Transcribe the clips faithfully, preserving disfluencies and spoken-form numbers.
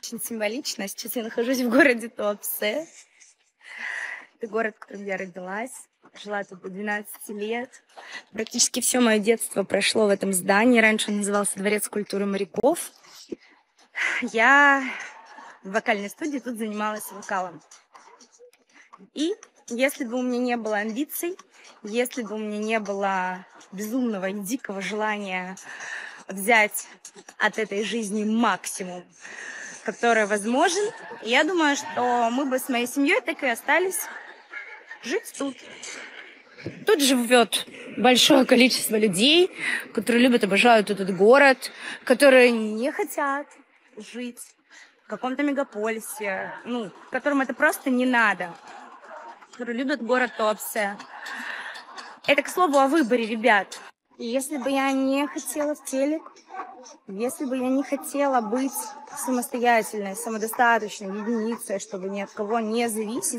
Очень символично. Сейчас я нахожусь в городе Туапсе. Это город, в котором я родилась. Жила тут до двенадцати лет. Практически все мое детство прошло в этом здании. Раньше он назывался Дворец культуры моряков. Я в вокальной студии тут занималась вокалом. И если бы у меня не было амбиций, если бы у меня не было безумного и дикого желания взять от этой жизни максимум, который возможен, я думаю, что мы бы с моей семьей так и остались жить тут. Тут живет большое количество людей, которые любят, обожают этот город, которые не хотят жить в каком-то мегаполисе, ну, которым это просто не надо, которые любят город Туапсе. Это, к слову, о выборе, ребят. Если бы я не хотела в телек, если бы я не хотела быть самостоятельной, самодостаточной единицей, чтобы ни от кого не зависеть,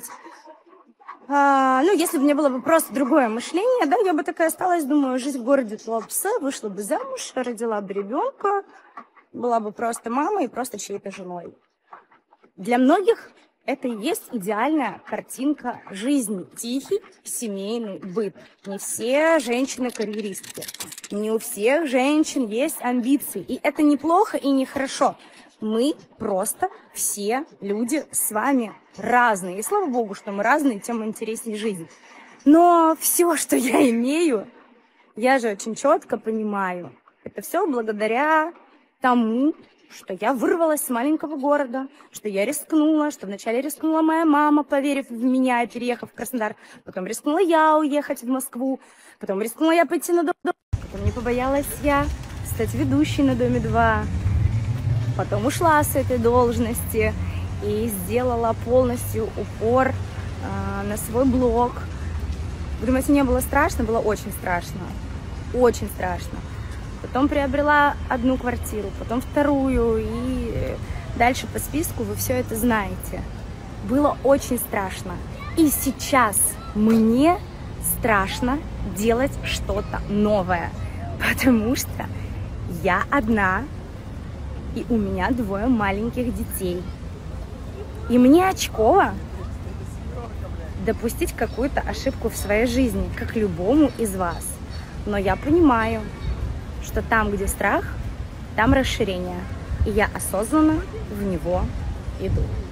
а, ну, если бы мне было бы просто другое мышление, да, я бы так и осталась, думаю, жить в городе Туапсе, вышла бы замуж, родила бы ребенка, была бы просто мамой и просто чьей-то женой. Для многих это и есть идеальная картинка жизни. Тихий семейный быт. Не все женщины карьеристки. Не у всех женщин есть амбиции. И это неплохо и нехорошо. Мы просто все люди с вами разные. И слава богу, что мы разные, тем интереснее жизнь. Но все, что я имею, я же очень четко понимаю. Это все благодаря тому, что я вырвалась с маленького города, что я рискнула, что вначале рискнула моя мама, поверив в меня и переехав в Краснодар, потом рискнула я уехать в Москву, потом рискнула я пойти на Дом два, потом не побоялась я стать ведущей на Доме два, потом ушла с этой должности и сделала полностью упор э, на свой блог. Вы думаете, мне было страшно? Было очень страшно, очень страшно. Потом приобрела одну квартиру, потом вторую, и дальше по списку вы все это знаете. Было очень страшно. И сейчас мне страшно делать что-то новое, потому что я одна, и у меня двое маленьких детей. И мне очково допустить какую-то ошибку в своей жизни, как любому из вас. Но я понимаю, что там, где страх, там расширение. И я осознанно в него иду.